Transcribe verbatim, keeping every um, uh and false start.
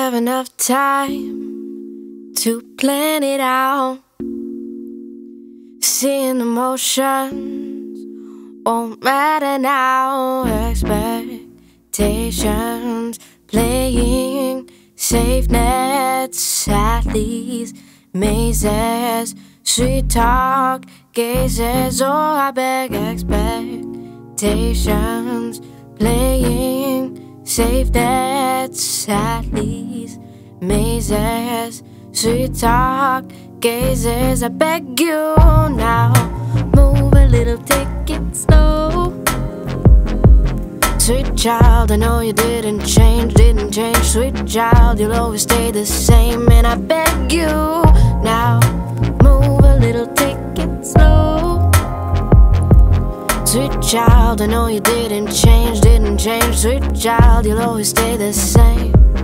have enough time to plan it out. Seeing the motions won't matter now. Expectations playing safe nets at these mazes. Sweet talk gazes, oh I beg. Expectations playing safe nets at these mazes. Sweet talk gazes, I beg you now. Move a little, take it slow. Sweet child, I know you didn't change, didn't change. Sweet child, you'll always stay the same. And I beg you now, move a little, take it slow. Sweet child, I know you didn't change, didn't change. Sweet child, you'll always stay the same.